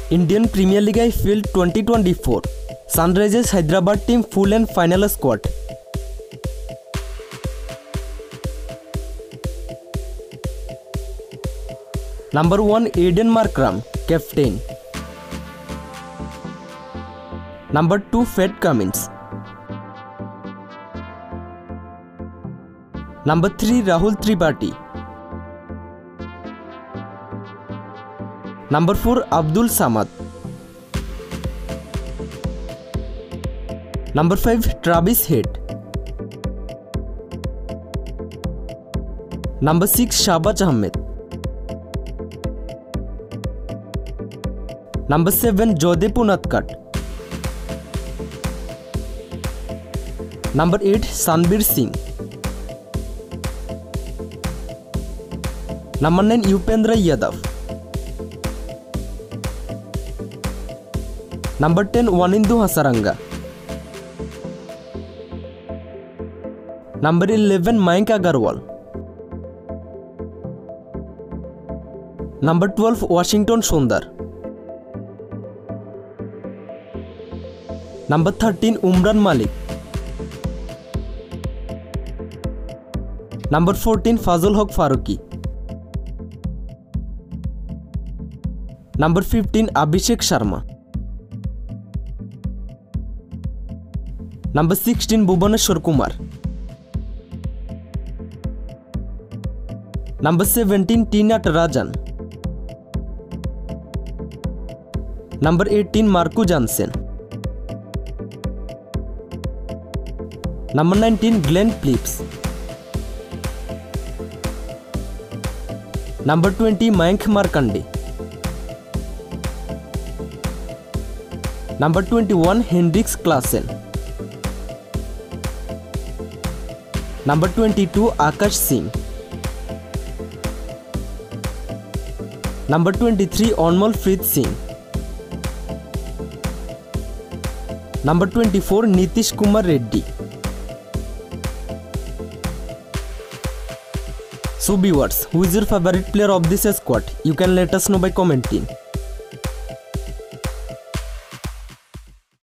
Indian Premier League IPL 2024 Sunrisers Hyderabad team full and final squad. Number 1 Aiden Markram, captain. Number 2 Pat Cummins. Number 3 Rahul Tripathi. Number 4 Abdul Samad. Number 5 Travis Head. Number 6 Shahbaz Ahmed. Number 7 Jodep Unadkat. Number 8 Sanbir Singh. Number 9 Yupendra Yadav. Number 10 Wanindu Hasaranga. Number 11 Mayank Agarwal. Number 12 Washington Sundar. Number 13 Umran Malik. Number 14 Fazul Haq Faruqi. Number 15 Abhishek Sharma. Number 16 Bhubaneswar Kumar. Number 17 T Natarajan. Number 18 Marco Jansen. Number 19 Glenn Phillips. Number 20 Mayank Markande. Number 21 Hendrix Klassen. Number 22 Akash Singh. Number 23 Anmol Preet Singh. Number 24 Nitish Kumar Reddy. So viewers, who is your favorite player of this squad? You can let us know by commenting.